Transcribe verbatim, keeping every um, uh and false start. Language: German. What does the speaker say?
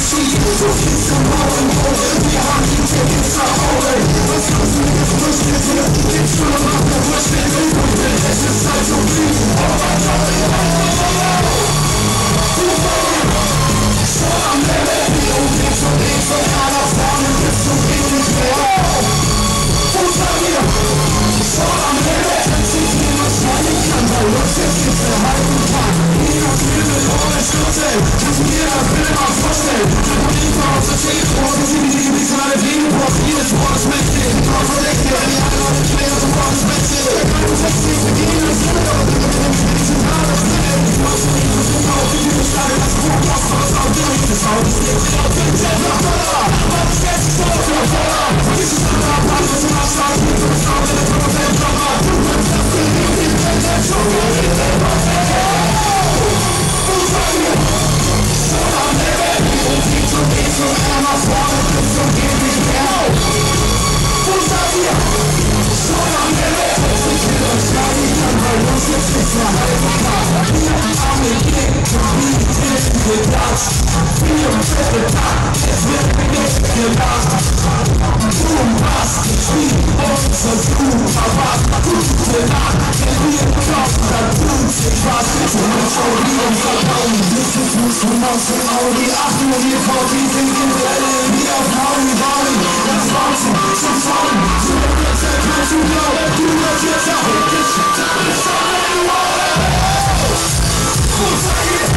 Audi, Achtung, wir V T sind Welle, wir auf Maui, Bali, das Bouncen, zum Sound, zu der Blitze, kein zu glauben, du wirst jetzt auch, ich, ich, ich, ich, ich, ich, ich, ich, ich, ich,